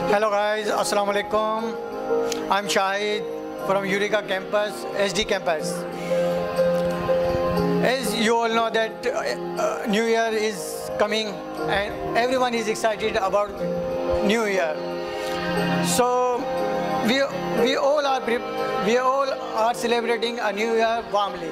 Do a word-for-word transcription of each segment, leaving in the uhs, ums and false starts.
Hello guys, Assalamu alaikum. I'm Shahid from Eureka campus, S D campus. As you all know that uh, uh, New Year is coming and everyone is excited about New Year. So we we all are we all are celebrating a New Year warmly.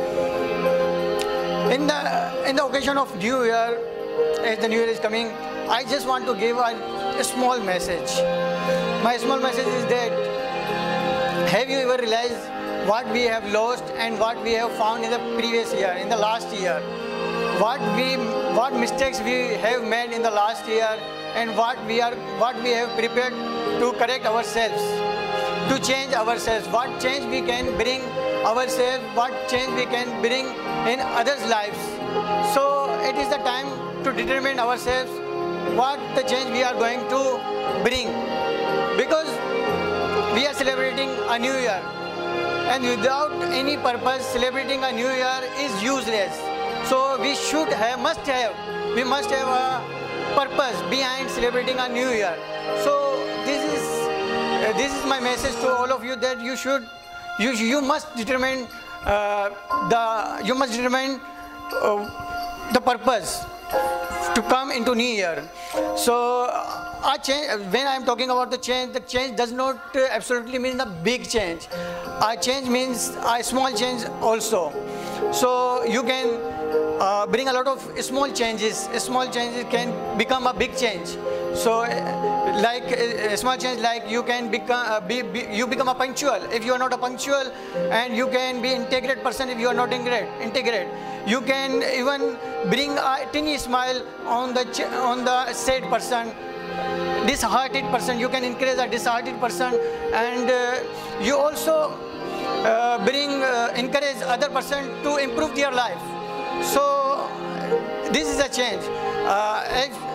In the in the occasion of New Year, as the New Year is coming, I just want to give a, a small message. My small message is that, have you ever realized what we have lost and what we have found in the previous year, in the last year? What we, what mistakes we have made in the last year, and what we are, what we have prepared to correct ourselves, to change ourselves. What change we can bring ourselves, what change we can bring in others' lives. So it is the time to determine ourselves what the change we are going to bring, because we are celebrating a new year, and without any purpose celebrating a new year is useless. So we should have, must have, we must have a purpose behind celebrating a new year. So this is uh, this is my message to all of you, that you should you you must determine uh, the you must determine uh, the purpose to come into New Year. So, uh, change, when I am talking about the change, the change does not uh, absolutely mean a big change. A change means a small change also. So, you can uh, bring a lot of small changes. Small changes can become a big change. So, uh, like a uh, small change, like you can become uh, be, be, you become a punctual if you are not a punctual, and you can be integrate person if you are not integrate. integrate. You can even bring a tiny smile on the on the sad person, disheartened person. You can encourage a disheartened person, and uh, you also uh, bring uh, encourage other person to improve their life. So this is a change. Uh,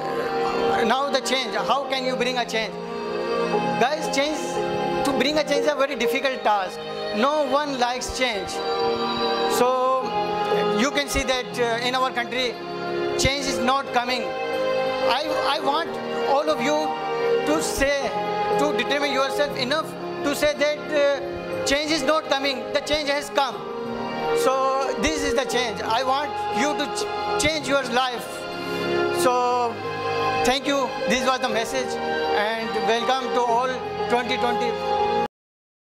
now the change. How can you bring a change, guys? Change to bring a change is a very difficult task. No one likes change. So you can see that uh, in our country, change is not coming. I, I want all of you to say, to determine yourself enough to say that uh, change is not coming, the change has come. So this is the change. I want you to ch change your life. So thank you. This was the message, and welcome to all twenty twenty.